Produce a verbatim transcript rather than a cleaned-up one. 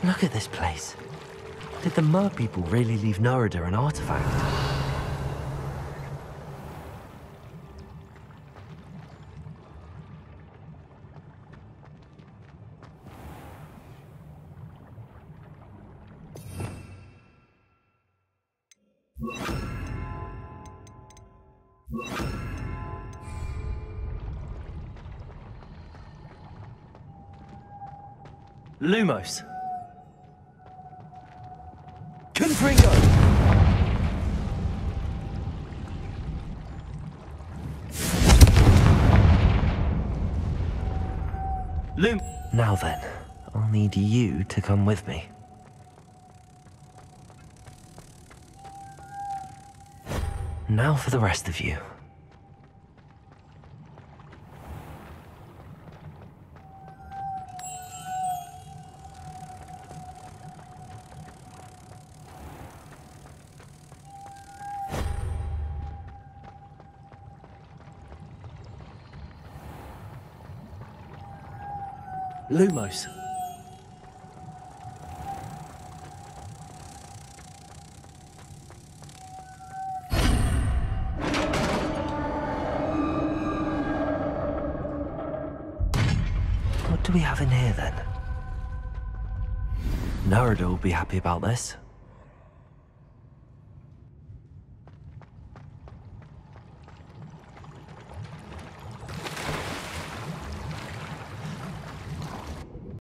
Look at this place. Did the Mer people really leave Nerida an artifact? Lumos. Confringo! Lum... Now then, I'll need you to come with me. Now for the rest of you. Lumos. What do we have in here then? Nerida will be happy about this.